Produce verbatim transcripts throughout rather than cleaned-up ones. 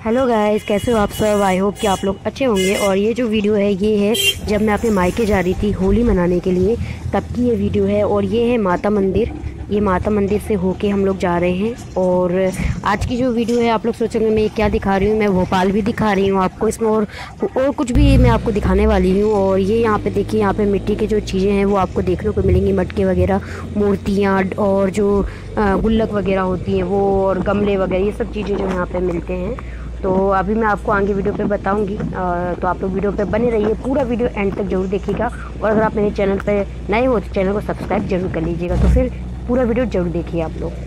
Hello guys, कैसे हो आप सब। आई होप कि आप लोग अच्छे होंगे। और ये जो वीडियो है ये है जब मैं अपने मायके जा रही थी होली मनाने के लिए, तब की ये वीडियो है। और ये है माता मंदिर। ये माता मंदिर से होके हम लोग जा रहे हैं। और आज की जो वीडियो है आप लोग सोचेंगे मैं क्या दिखा रही हूँ, मैं भोपाल भी दिखा रही हूँ आपको इसमें, और और कुछ भी मैं आपको दिखाने वाली हूँ। और ये यहाँ पे देखिए, यहाँ पे मिट्टी की जो चीज़ें हैं वो आपको देखने को मिलेंगी, मटके वगैरह, मूर्तियाँ और जो अ, गुल्लक वगैरह होती हैं वो, और गमले वगैरह, ये सब चीज़ें जो यहाँ पे मिलते हैं। तो अभी मैं आपको आगे वीडियो पे बताऊंगी। अ, तो आप लोग वीडियो पे बने रहिए, पूरा वीडियो एंड तक जरूर देखिएगा। और अगर आप मेरे चैनल पे नए हो तो चैनल को सब्सक्राइब जरूर कर लीजिएगा। तो फिर पूरा वीडियो जरूर देखिए आप लोग।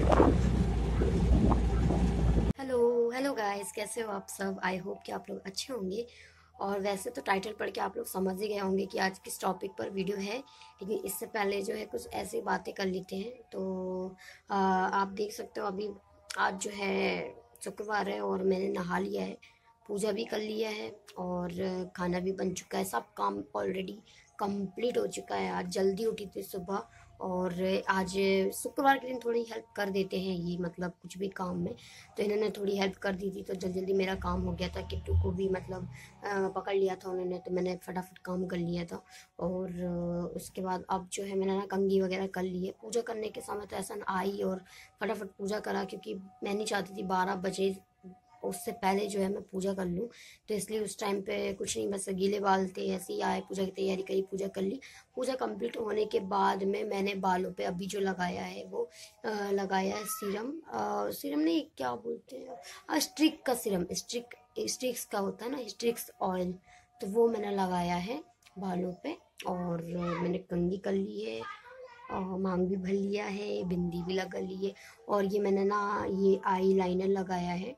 हेलो हेलो गाइस, कैसे हो आप सब। आई होप कि आप लोग अच्छे होंगे। और वैसे तो टाइटल पढ़ के आप लोग समझ ही गए होंगे कि आज किस टॉपिक पर वीडियो है, लेकिन इससे पहले जो है कुछ ऐसी बातें कर लेते हैं। तो आ, आप देख सकते हो अभी आज जो है शुक्रवार है और मैंने नहा लिया है, पूजा भी कर लिया है, और खाना भी बन चुका है, सब काम ऑलरेडी कंप्लीट हो चुका है। आज जल्दी उठी थी सुबह, और आज शुक्रवार के दिन थोड़ी हेल्प कर देते हैं ये, मतलब कुछ भी काम में, तो इन्होंने थोड़ी हेल्प कर दी थी, तो जल्दी जल्दी मेरा काम हो गया था। किट्टू को भी मतलब अ, पकड़ लिया था उन्होंने, तो मैंने फटाफट काम कर लिया था। और अ, उसके बाद अब जो है मैंने ना कंघी वगैरह कर ली है। पूजा करने के समय तो ऐसा आई और फटाफट पूजा करा, क्योंकि मैं नहीं चाहती थी बारह बजे उससे पहले जो है मैं पूजा कर लूँ। तो इसलिए उस टाइम पे कुछ नहीं, बस गीले बाल थे, ऐसे ही आए, पूजा की तैयारी करी, पूजा कर ली। पूजा कंप्लीट होने के बाद में मैंने बालों पे अभी जो लगाया है वो अ, लगाया है सीरम। अ, सीरम नहीं, क्या बोलते हैं, हाँ, स्ट्रिक का सीरम, स्ट्रिक स्ट्रिक्स का होता है ना, स्ट्रिक्स ऑयल, तो वो मैंने लगाया है बालों पे। और मैंने कंघी कर ली है, और मांग भी भर लिया है, बिंदी भी लगा ली है। और ये मैंने ना ये आई लाइनर लगाया है,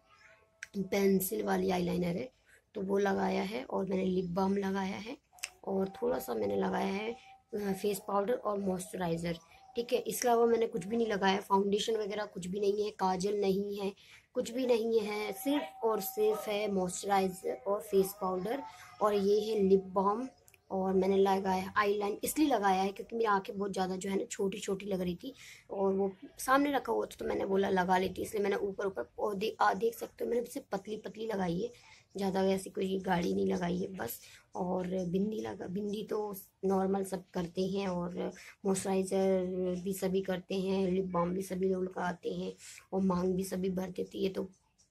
पेंसिल वाली आईलाइनर है, तो वो लगाया है। और मैंने लिप बाम लगाया है, और थोड़ा सा मैंने लगाया है फेस पाउडर और मॉइस्चराइज़र। ठीक है, इसके अलावा मैंने कुछ भी नहीं लगाया, फाउंडेशन वगैरह कुछ भी नहीं है, काजल नहीं है, कुछ भी नहीं है, सिर्फ और सिर्फ है मॉइस्चराइज़र और फेस पाउडर, और ये है लिप बाम। और मैंने लगाया आई लाइन, इसलिए लगाया है क्योंकि मेरी आंखें बहुत ज़्यादा जो है ना छोटी छोटी लग रही थी, और वो सामने रखा हुआ था तो मैंने बोला लगा लेती, इसलिए मैंने ऊपर ऊपर, और दे, आ, देख सकते हो मैंने सिर्फ पतली पतली लगाई है, ज़्यादा ऐसी कोई गाढ़ी नहीं लगाई है बस। और बिंदी लगा, बिंदी तो नॉर्मल सब करते हैं, और मॉइस्चराइज़र भी सभी करते हैं, लिप बाम भी सभी लोग लगाते हैं, और मांग भी सभी भर देती है। तो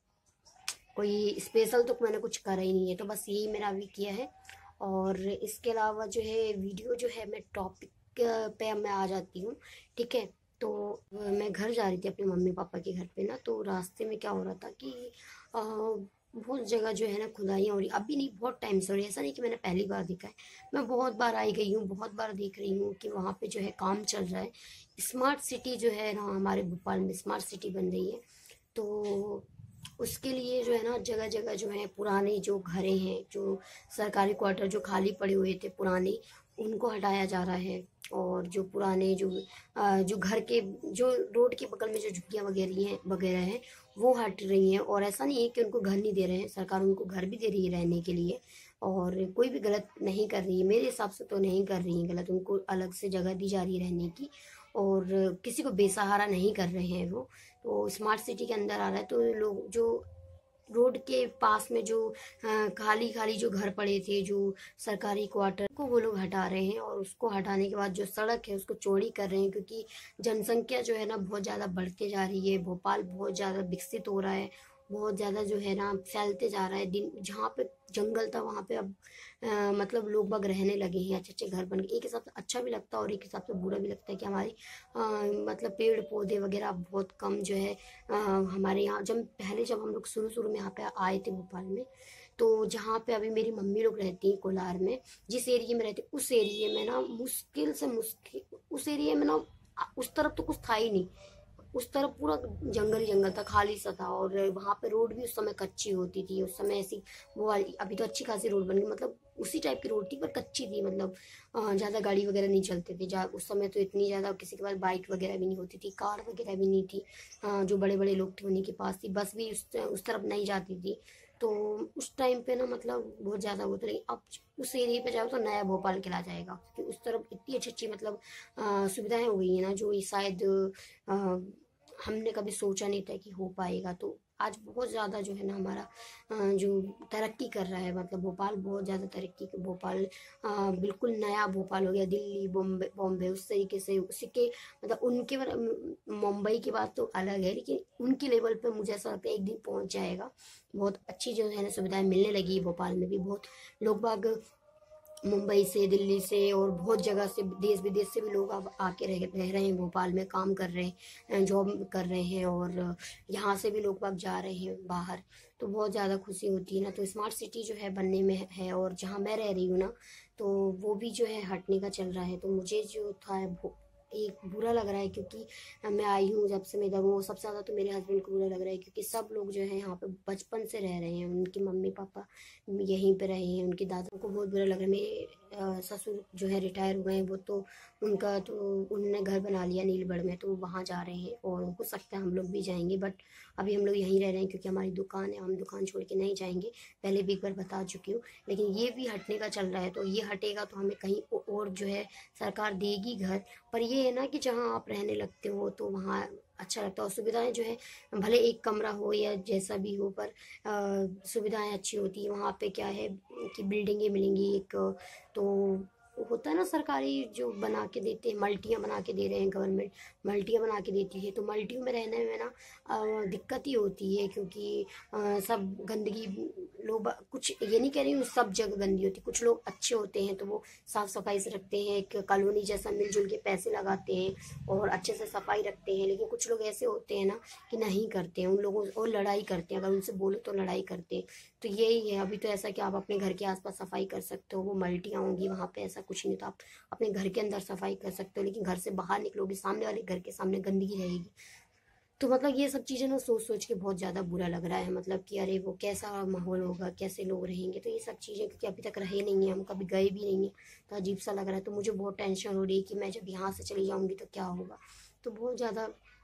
कोई स्पेशल तो मैंने कुछ करा ही नहीं है, तो बस यही मैंने अभी किया है। और इसके अलावा जो है वीडियो जो है, मैं टॉपिक पे मैं आ जाती हूँ। ठीक है, तो मैं घर जा रही थी अपने मम्मी पापा के घर पे ना, तो रास्ते में क्या हो रहा था कि अ, बहुत जगह जो है ना खुदाइयाँ हो रही, अभी नहीं बहुत टाइम से हो रही, ऐसा नहीं कि मैंने पहली बार देखा है, मैं बहुत बार आई गई हूँ, बहुत बार देख रही हूँ कि वहाँ पे जो है काम चल रहा है। स्मार्ट सिटी जो है ना हमारे भोपाल में स्मार्ट सिटी बन रही है, तो उसके लिए जो है ना जगह जगह जो है पुराने जो घरें हैं, जो सरकारी क्वार्टर जो खाली पड़े हुए थे पुराने, उनको हटाया जा रहा है। और जो पुराने जो अ, जो घर के जो रोड के बगल में जो झुग्गियाँ वगैरह हैं वगैरह हैं वो हट रही हैं। और ऐसा नहीं है कि उनको घर नहीं दे रहे हैं, सरकार उनको घर भी दे रही है रहने के लिए, और कोई भी गलत नहीं कर रही है, मेरे हिसाब से तो नहीं कर रही है गलत, उनको अलग से जगह दी जा रही है रहने की, और किसी को बेसहारा नहीं कर रहे हैं वो। तो स्मार्ट सिटी के अंदर आ रहा है, तो लोग जो रोड के पास में जो अ, खाली खाली जो घर पड़े थे, जो सरकारी क्वार्टर को, वो लोग हटा रहे हैं। और उसको हटाने के बाद जो सड़क है उसको चौड़ी कर रहे हैं, क्योंकि जनसंख्या जो है ना बहुत ज़्यादा बढ़ते जा रही है, भोपाल बहुत ज़्यादा विकसित हो रहा है, बहुत ज़्यादा जो है ना फैलते जा रहा है। दिन जहाँ पे जंगल था वहाँ पे अब अ, मतलब लोग बाग रहने लगे हैं, अच्छे अच्छे घर बन गए। एक हिसाब से अच्छा भी लगता है और एक हिसाब से बुरा भी लगता है कि हमारी अ, मतलब पेड़ पौधे वगैरह बहुत कम जो है अ, हमारे यहाँ। जब पहले जब हम लोग शुरू शुरू में यहाँ पे आए थे भोपाल में, तो जहाँ पे अभी मेरी मम्मी लोग रहती हैं कोलार में, जिस एरिया में रहती उस एरिया में ना मुश्किल से मुश्किल, उस एरिया में ना उस तरफ तो कुछ था ही नहीं, उस तरफ पूरा जंगल ही जंगल था, खाली सा था। और वहाँ पे रोड भी उस समय कच्ची होती थी, उस समय ऐसी वो वाली, अभी तो अच्छी खासी रोड बन गई, मतलब उसी टाइप की रोड थी पर कच्ची थी, मतलब अ, ज़्यादा गाड़ी वगैरह नहीं चलते थे। जा उस समय तो इतनी ज़्यादा किसी के पास बाइक वगैरह भी नहीं होती थी, कार वगैरह भी नहीं थी। अ, जो बड़े बड़े लोग थे उन्हीं के पास थी, बस भी उस उस तरफ नहीं जाती थी। तो उस टाइम पे ना मतलब बहुत ज़्यादा होता, लेकिन अब उस एरिया पे जाओ तो नया भोपाल कहला जाएगा, क्योंकि उस तरफ इतनी अच्छी अच्छी मतलब अ, सुविधाएं हो गई है ना, जो ये शायद अ, हमने कभी सोचा नहीं था कि हो पाएगा। तो आज बहुत ज़्यादा जो है ना हमारा अ, जो तरक्की कर रहा है, मतलब भोपाल बहुत ज़्यादा तरक्की कर भोपाल अ, बिल्कुल नया भोपाल हो गया। दिल्ली, बॉम्बे बॉम्बे उस तरीके से उसी के मतलब उनके मतलब मुंबई की बात तो अलग है, लेकिन उनकी लेवल पे मुझे ऐसा लगता है एक दिन पहुंच जाएगा। बहुत अच्छी जो है ना सुविधाएं मिलने लगी भोपाल में भी। बहुत लोग बाग मुंबई से, दिल्ली से और बहुत जगह से, देश विदेश से भी लोग अब आके रह रह रहे हैं भोपाल में, काम कर रहे हैं, जॉब कर रहे हैं, और यहाँ से भी लोग बाग जा रहे हैं बाहर। तो बहुत ज़्यादा खुशी होती है ना। तो स्मार्ट सिटी जो है बनने में है, और जहाँ मैं रह रही हूँ ना, तो वो भी जो है हटने का चल रहा है। तो मुझे जो था वो एक बुरा लग रहा है, क्योंकि मैं आई हूँ जब से मैं इधर हूँ। सबसे ज़्यादा तो मेरे हस्बैंड को बुरा लग रहा है, क्योंकि सब लोग जो है यहाँ पे बचपन से रह रहे हैं। उनके मम्मी पापा यहीं पे रहे हैं, उनकी दादा को बहुत बुरा लग रहा है। मेरे अ, ससुर जो है रिटायर हुए हैं, वो तो उनका तो उन्होंने घर बना लिया नीलगढ़ में, तो वहाँ जा रहे हैं, और हो सकता है हम लोग भी जाएंगे। बट अभी हम लोग यहीं रह रहे हैं, क्योंकि हमारी दुकान है, हम दुकान छोड़ के नहीं जाएंगे। पहले भी एक बार बता चुकी हूँ। लेकिन ये भी हटने का चल रहा है, तो ये हटेगा तो हमें कहीं और जो है सरकार देगी घर। पर ये है ना कि जहाँ आप रहने लगते हो तो वहाँ अच्छा लगता है, और सुविधाएं जो है भले एक कमरा हो या जैसा भी हो, पर अ, सुविधाएं अच्छी होती है वहाँ पे। क्या है कि बिल्डिंगें मिलेंगी एक, तो होता है ना सरकारी जो बना के देते हैं, मल्टियाँ बना के दे रहे हैं गवर्नमेंट, मल्टियाँ बना के देती है। तो मल्टियों में रहने में ना अ, दिक्कत ही होती है, क्योंकि अ, सब गंदगी, लोग बा- कुछ ये नहीं कह रही हूँ सब जगह गंदी होती है, कुछ लोग अच्छे होते हैं तो वो साफ सफाई से रखते हैं, एक कॉलोनी जैसा मिलजुल के पैसे लगाते हैं और अच्छे से सफाई रखते हैं। लेकिन कुछ लोग ऐसे होते हैं ना कि नहीं करते हैं, उन लोगों और लड़ाई करते हैं, अगर उनसे बोलो तो लड़ाई करते हैं। तो यही है अभी तो ऐसा कि आप अपने घर के आसपास सफाई कर सकते हो, वो मल्टियाँ होंगी वहाँ पे, ऐसा कुछ नहीं। तो आप अपने घर के अंदर सफाई कर सकते हो, लेकिन घर से बाहर निकलोगे सामने वाले घर के सामने गंदगी रहेगी। तो मतलब ये सब चीज़ें ना सोच सोच के बहुत ज़्यादा बुरा लग रहा है, मतलब कि अरे वो कैसा माहौल होगा, कैसे लोग रहेंगे। तो ये सब चीज़ें क्योंकि अभी तक रहे नहीं है, हम कभी गए भी नहीं है, तो अजीब सा लग रहा है। तो मुझे बहुत टेंशन हो रही है कि मैं जब यहाँ से चली जाऊँगी तो क्या होगा। तो बहुत ज़्यादा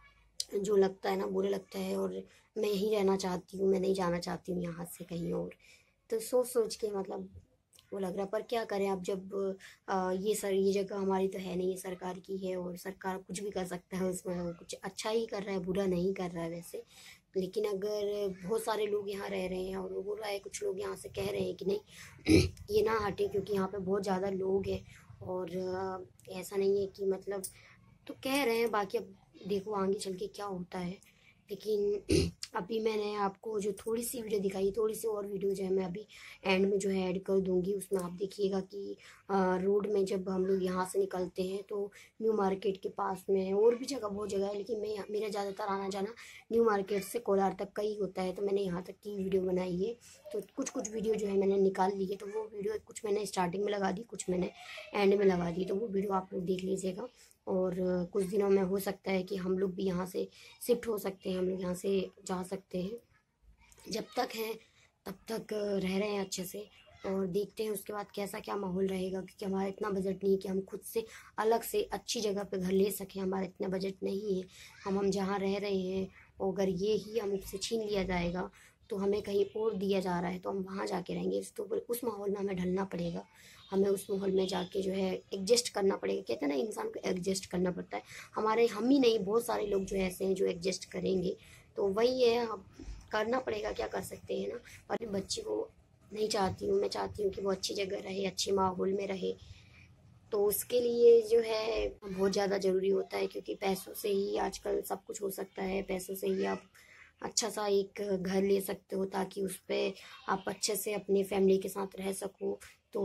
जो लगता है ना बुरा लगता है, और मैं यहीं रहना चाहती हूँ, मैं नहीं जाना चाहती हूँ यहाँ से कहीं और। तो सोच सोच के मतलब वो लग रहा है। पर क्या करें अब, जब अ, ये सर ये जगह हमारी तो है नहीं, ये सरकार की है, और सरकार कुछ भी कर सकता है उसमें, वो कुछ अच्छा ही कर रहा है, बुरा नहीं कर रहा है वैसे। लेकिन अगर बहुत सारे लोग यहाँ रह रहे हैं और वो बोल रहा है, कुछ लोग यहाँ से कह रहे हैं कि नहीं ये ना हटे, क्योंकि यहाँ पे बहुत ज़्यादा लोग हैं, और अ, ऐसा नहीं है कि मतलब, तो कह रहे हैं। बाकी अब देखो आगे चल के क्या होता है। लेकिन अभी मैंने आपको जो थोड़ी सी वीडियो दिखाई, थोड़ी सी और वीडियो जो है मैं अभी एंड में जो है ऐड कर दूंगी। उसमें आप देखिएगा कि अ, रोड में जब हम लोग यहाँ से निकलते हैं तो न्यू मार्केट के पास में है, और भी जगह बहुत जगह है, लेकिन मैं मेरा ज़्यादातर आना जाना न्यू मार्केट से कोलार तक का ही होता है। तो मैंने यहाँ तक की वीडियो बनाई है। तो कुछ कुछ वीडियो जो है मैंने निकाल ली है, तो वो वीडियो कुछ मैंने स्टार्टिंग में लगा दी, कुछ मैंने एंड में लगा दी। तो वो वीडियो आप लोग देख लीजिएगा। और अ, कुछ दिनों में हो सकता है कि हम लोग भी यहाँ से शिफ्ट हो सकते हैं, हम लोग यहाँ से जा सकते हैं। जब तक हैं तब तक अ, रह रहे हैं अच्छे से, और देखते हैं उसके बाद कैसा क्या माहौल रहेगा, क्योंकि हमारा इतना बजट नहीं है कि हम खुद से अलग से अच्छी जगह पे घर ले सकें। हमारा इतना बजट नहीं है। हम हम जहाँ रह रहे हैं, और अगर ये ही हमसे छीन लिया जाएगा, तो हमें कहीं और दिया जा रहा है तो हम वहाँ जाके रहेंगे। तो उस माहौल में हमें ढलना पड़ेगा, हमें उस माहौल में जाके जो है एडजस्ट करना पड़ेगा। कहते हैं ना इंसान को एडजस्ट करना पड़ता है। हमारे हम ही नहीं, बहुत सारे लोग जो ऐसे हैं जो एडजस्ट करेंगे। तो वही है, हम करना पड़ेगा, क्या कर सकते हैं ना। और अपने बच्चे को नहीं चाहती हूँ, मैं चाहती हूँ कि वो अच्छी जगह रहे, अच्छे माहौल में रहे। तो उसके लिए जो है बहुत ज़्यादा ज़रूरी होता है, क्योंकि पैसों से ही आजकल सब कुछ हो सकता है। पैसों से ही आप अच्छा सा एक घर ले सकते हो, ताकि उस पे आप अच्छे से अपनी फैमिली के साथ रह सको। तो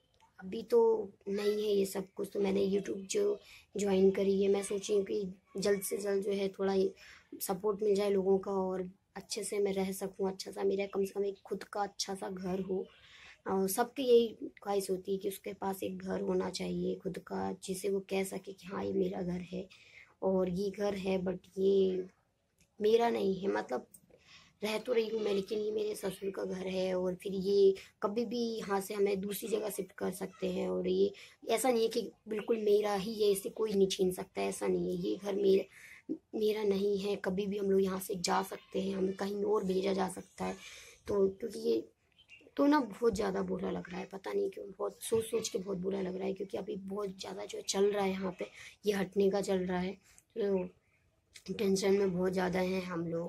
अभी तो नहीं है ये सब कुछ। तो मैंने यूट्यूब जो ज्वाइन करी है, मैं सोची हूँ कि जल्द से जल्द जो है थोड़ा सपोर्ट मिल जाए लोगों का, और अच्छे से मैं रह सकूँ, अच्छा सा मेरा कम से कम एक खुद का अच्छा सा घर हो। और सबकी यही ख्वाहिश होती है कि उसके पास एक घर होना चाहिए खुद का, जिसे वो कह सके कि हाँ ये मेरा घर है। और ये घर है बट ये मेरा नहीं है, मतलब रह तो रही हूँ मैं, लेकिन ये मेरे ससुर का घर है। और फिर ये कभी भी यहाँ से हमें दूसरी जगह शिफ्ट कर सकते हैं, और ये ऐसा नहीं है कि बिल्कुल मेरा ही है, इसे कोई नहीं छीन सकता, ऐसा नहीं है। ये घर मेरा मेरा नहीं है, कभी भी हम लोग यहाँ से जा सकते हैं, हमें कहीं और भेजा जा सकता है। तो क्योंकि ये तो ना बहुत ज़्यादा बुरा लग रहा है, पता नहीं क्यों, बहुत सोच सोच के बहुत बुरा लग रहा है, क्योंकि अभी बहुत ज़्यादा जो चल रहा है यहाँ पे, ये हटने का चल रहा है। तो टेंशन में बहुत ज़्यादा हैं हम लोग।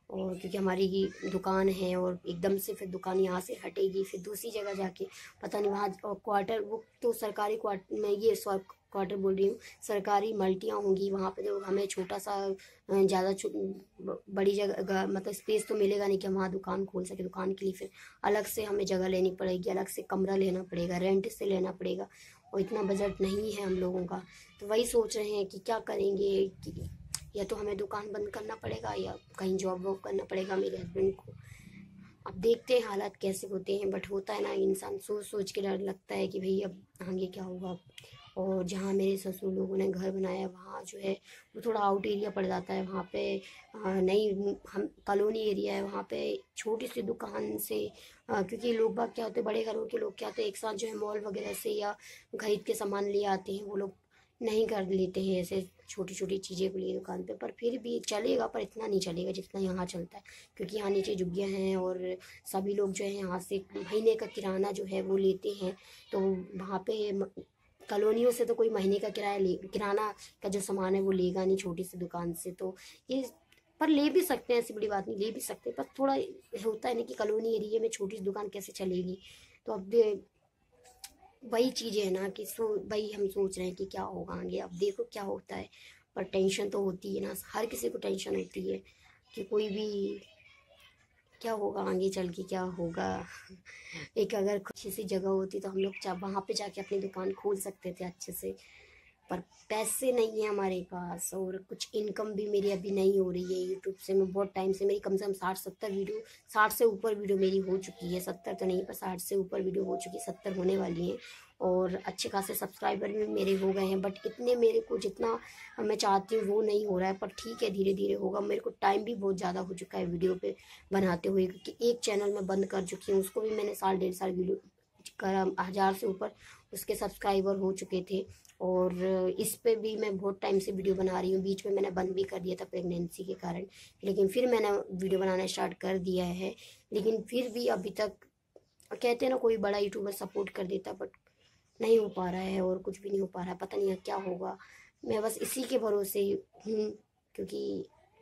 और क्योंकि हमारी ये दुकान है और एकदम से फिर दुकान यहाँ से हटेगी, फिर दूसरी जगह जाके पता नहीं वहाँ क्वार्टर, वो तो सरकारी क्वार्टर में, ये क्वार्टर बोल रही हूँ, सरकारी मल्टियाँ होंगी वहाँ पे, तो हमें छोटा सा ज़्यादा बड़ी जगह मतलब स्पेस तो मिलेगा नहीं कि हम वहाँ दुकान खोल सके। दुकान के लिए फिर अलग से हमें जगह लेनी पड़ेगी, अलग से कमरा लेना पड़ेगा, रेंट से लेना पड़ेगा, और इतना बजट नहीं है हम लोगों का। तो वही सोच रहे हैं कि क्या करेंगे, कि या तो हमें दुकान बंद करना पड़ेगा या कहीं जॉब वॉब करना पड़ेगा मेरे हस्बैंड को। अब देखते हैं हालात कैसे होते हैं, बट होता है ना, इंसान सोच सोच के डर लगता है कि भाई अब आगे क्या होगा। और जहाँ मेरे ससुर लोगों ने घर बनाया है वहाँ जो है वो थोड़ा आउट एरिया पड़ जाता है, वहाँ पे नई हम कॉलोनी एरिया है, वहाँ पे छोटी सी दुकान से, क्योंकि लोग बाग क्या होते हैं, बड़े घरों के लोग क्या होते हैं, एक साथ जो है मॉल वगैरह से या खरीद के सामान ले आते हैं, वो लोग नहीं कर लेते हैं ऐसे छोटी छोटी चीज़ें के लिए दुकान पे। पर फिर भी चलेगा, पर इतना नहीं चलेगा जितना यहाँ चलता है, क्योंकि यहाँ नीचे झुग्गियाँ हैं और सभी लोग जो है यहाँ से महीने का किराना जो है वो लेते हैं। तो वहाँ पे कॉलोनियों से तो कोई महीने का किराया ले, किराना का जो सामान है वो लेगा नहीं छोटी सी दुकान से। तो ये, पर ले भी सकते हैं, ऐसी बड़ी बात नहीं, ले भी सकते हैं, पर थोड़ा होता है ना कि कॉलोनी एरिया में छोटी सी दुकान कैसे चलेगी। तो अब वही चीज़ें है ना कि सो वही हम सोच रहे हैं कि क्या होगा आगे, अब देखो क्या होता है। पर टेंशन तो होती है ना, हर किसी को टेंशन होती है कि कोई भी क्या होगा आगे चल के, क्या होगा। एक अगर अच्छी सी जगह होती तो हम लोग चा वहाँ पे जाके अपनी दुकान खोल सकते थे अच्छे से, पर पैसे नहीं है हमारे पास, और कुछ इनकम भी मेरी अभी नहीं हो रही है यूट्यूब से। मैं बहुत टाइम से, मेरी कम से कम साठ सत्तर वीडियो, साठ से ऊपर वीडियो मेरी हो चुकी है, सत्तर तो नहीं पर साठ से ऊपर वीडियो हो चुकी है, सत्तर होने वाली हैं, और अच्छे खासे सब्सक्राइबर भी मेरे हो गए हैं। बट इतने मेरे को जितना मैं चाहती हूँ वो नहीं हो रहा है, पर ठीक है धीरे धीरे होगा। मेरे को टाइम भी बहुत ज़्यादा हो चुका है वीडियो पे बनाते हुए, क्योंकि एक चैनल मैं बंद कर चुकी हूँ, उसको भी मैंने साल डेढ़ साल वीडियो करा, हज़ार से ऊपर उसके सब्सक्राइबर हो चुके थे। और इस पे भी मैं बहुत टाइम से वीडियो बना रही हूँ, बीच में मैंने बंद भी कर दिया था प्रेगनेंसी के कारण, लेकिन फिर मैंने वीडियो बनाना स्टार्ट कर दिया है। लेकिन फिर भी अभी तक कहते हैं ना कोई बड़ा यूट्यूबर सपोर्ट कर देता, बट नहीं हो पा रहा है और कुछ भी नहीं हो पा रहा है, पता नहीं है क्या होगा। मैं बस इसी के भरोसे हूँ, क्योंकि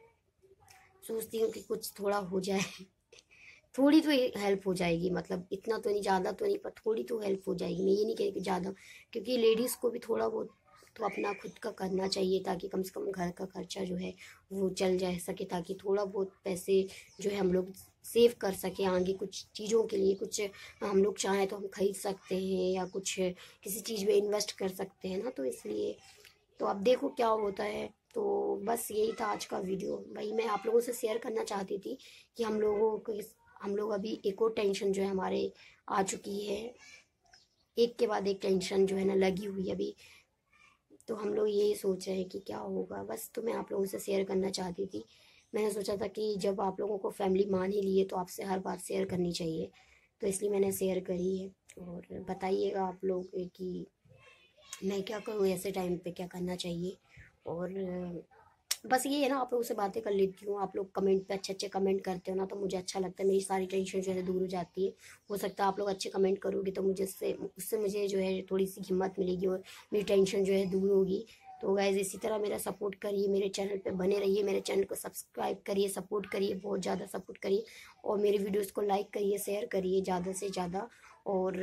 सोचती हूँ कि कुछ थोड़ा हो जाए, थोड़ी तो हेल्प हो जाएगी, मतलब इतना तो नहीं, ज़्यादा तो नहीं, पर थोड़ी तो हेल्प हो जाएगी। मैं ये नहीं कह रही कि ज़्यादा, क्योंकि लेडीज़ को भी थोड़ा बहुत तो अपना खुद का करना चाहिए, ताकि कम से कम घर का खर्चा जो है वो चल जा सके, ताकि थोड़ा बहुत पैसे जो है हम लोग सेव कर सकें आगे कुछ चीज़ों के लिए। कुछ हम लोग चाहें तो हम खरीद सकते हैं, या कुछ किसी चीज़ में इन्वेस्ट कर सकते हैं ना, तो इसलिए तो अब देखो क्या होता है। तो बस यही था आज का वीडियो, भाई मैं आप लोगों से शेयर करना चाहती थी कि हम लोगों को हम लोग अभी एक और टेंशन जो है हमारे आ चुकी है, एक के बाद एक टेंशन जो है ना लगी हुई अभी। तो हम लोग यही सोच रहे हैं कि क्या होगा, बस तो मैं आप लोगों से शेयर करना चाहती थी। मैंने सोचा था कि जब आप लोगों को फैमिली मान ही लिए तो आपसे हर बात शेयर करनी चाहिए, तो इसलिए मैंने शेयर करी है। और बताइएगा आप लोग कि मैं क्या करूँ ऐसे टाइम पे, क्या करना चाहिए। और बस ये है ना, आप लोगों से बातें कर लेती हूँ, आप लोग कमेंट पे अच्छे अच्छे कमेंट करते हो ना, तो मुझे अच्छा लगता है, मेरी सारी टेंशन जो है दूर हो जाती है। हो सकता है आप लोग अच्छे कमेंट करोगे तो मुझे उससे उससे मुझे जो है थोड़ी सी हिम्मत मिलेगी और मेरी टेंशन जो है दूर होगी। तो गाइज़ इसी तरह मेरा सपोर्ट करिए, मेरे चैनल पे बने रहिए, मेरे चैनल को सब्सक्राइब करिए, सपोर्ट करिए, बहुत ज़्यादा सपोर्ट करिए, और मेरे वीडियोज़ को लाइक करिए, शेयर करिए ज़्यादा से ज़्यादा। और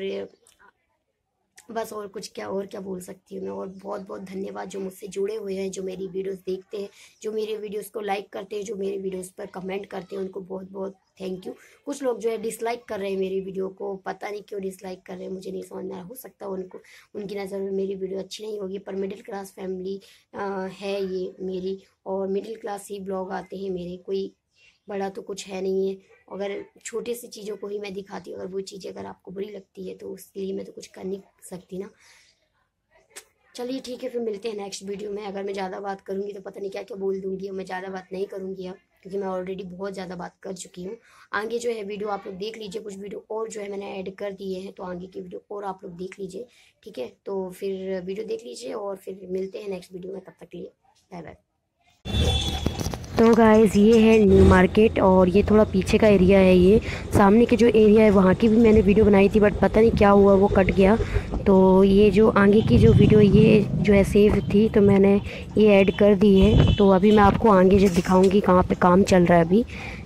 बस और कुछ क्या और क्या बोल सकती हूँ मैं। और बहुत बहुत धन्यवाद जो मुझसे जुड़े हुए हैं, जो मेरी वीडियोस देखते हैं, जो मेरे वीडियोस को लाइक करते हैं, जो मेरे वीडियोस पर कमेंट करते हैं, उनको बहुत बहुत थैंक यू। कुछ लोग जो है डिसलाइक कर रहे हैं मेरी वीडियो को, पता नहीं क्यों डिसलाइक कर रहे हैं, मुझे नहीं समझ में आ रहा। हो सकता है उनको उनकी नज़र में मेरी वीडियो अच्छी नहीं होगी, पर मिडिल क्लास फैमिली है ये मेरी, और मिडिल क्लास ही ब्लॉग आते हैं मेरे, कोई बड़ा तो कुछ है नहीं है। अगर छोटी सी चीज़ों को ही मैं दिखाती हूँ, अगर वो चीज़ें अगर आपको बुरी लगती है तो उसके लिए मैं तो कुछ कर नहीं सकती ना। चलिए ठीक है, फिर मिलते हैं नेक्स्ट वीडियो में। अगर मैं ज़्यादा बात करूँगी तो पता नहीं क्या क्या बोल दूँगी, और मैं ज़्यादा बात नहीं करूँगी अब, क्योंकि मैं ऑलरेडी बहुत ज़्यादा बात कर चुकी हूँ। आगे जो है वीडियो आप लोग देख लीजिए, कुछ वीडियो और जो है मैंने ऐड कर दिए हैं, तो आगे की वीडियो और आप लोग देख लीजिए, ठीक है। तो फिर वीडियो देख लीजिए और फिर मिलते हैं नेक्स्ट वीडियो में, तब तक के लिए बाय बाय। तो गाइज़ ये है न्यू मार्केट, और ये थोड़ा पीछे का एरिया है, ये सामने के जो एरिया है वहाँ की भी मैंने वीडियो बनाई थी, बट पता नहीं क्या हुआ वो कट गया। तो ये जो आगे की जो वीडियो ये जो है सेव थी, तो मैंने ये ऐड कर दी है। तो अभी मैं आपको आगे जो दिखाऊंगी कहाँ पे काम चल रहा है अभी,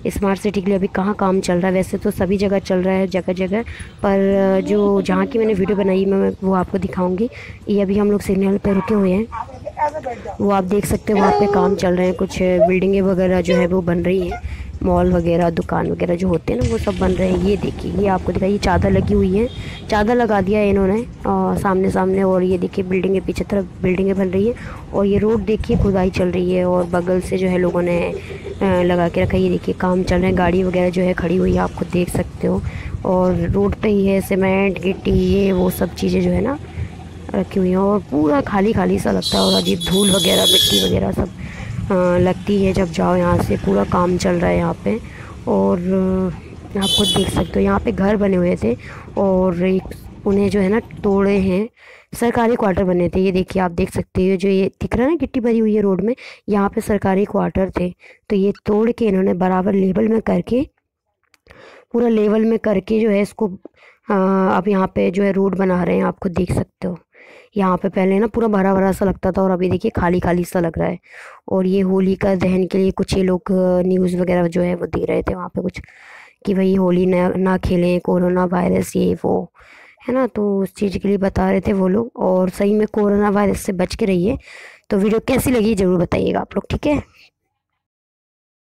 स्मार्ट सिटी के लिए अभी कहाँ काम चल रहा है। वैसे तो सभी जगह चल रहा है, जगह जगह, पर जो जहाँ की मैंने वीडियो बनाई मैं वो आपको दिखाऊंगी। ये अभी हम लोग सिग्नल पे रुके हुए हैं, वो आप देख सकते हैं वहाँ पे काम चल रहे हैं, कुछ बिल्डिंगें वगैरह जो है वो बन रही हैं, मॉल वगैरह दुकान वगैरह जो होते हैं ना वो सब बन रहे हैं। ये देखिए, ये आपको दिखाइए, चादर लगी हुई है, चादर लगा दिया है इन्होंने और सामने सामने। और ये देखिए बिल्डिंगें, पीछे तरफ बिल्डिंगें बन रही है। और ये रोड देखिए खुदाई चल रही है और बगल से जो है लोगों ने लगा के रखा है। ये देखिए काम चल रहे हैं, गाड़ी वगैरह जो है खड़ी हुई है, आप खुद देख सकते हो। और रोड पे ही है सीमेंट गिट्टी ये वो सब चीज़ें जो है ना रखी हुई हैं, और पूरा खाली खाली सा लगता है और अजीब धूल वगैरह मिट्टी वगैरह सब आ, लगती है जब जाओ यहाँ से। पूरा काम चल रहा है यहाँ पे। और आप खुद देख सकते हो यहाँ पे घर बने हुए थे और एक उन्हें जो है ना तोड़े हैं, सरकारी क्वार्टर बने थे। ये देखिए आप देख सकते हो, जो ये दिख रहा है ना गिट्टी भरी हुई है रोड में, यहाँ पे सरकारी क्वार्टर थे। तो ये तोड़ के इन्होंने बराबर लेवल में करके, पूरा लेवल में करके जो है इसको आ, अब यहाँ पे जो है रोड बना रहे हैं, आप खुद देख सकते हो। यहाँ पे पहले ना पूरा भरा भरा सा लगता था और अभी देखिए खाली खाली सा लग रहा है। और ये होली का दहन के लिए कुछ ये लोग न्यूज़ वगैरह जो है वो दे रहे थे वहाँ पे कुछ, कि भाई होली ना ना खेलें, कोरोना वायरस ये वो, है ना। तो उस चीज़ के लिए बता रहे थे वो लोग। और सही में कोरोना वायरस से बच के रहिए। तो वीडियो कैसी लगी ज़रूर बताइएगा आप लोग, ठीक है।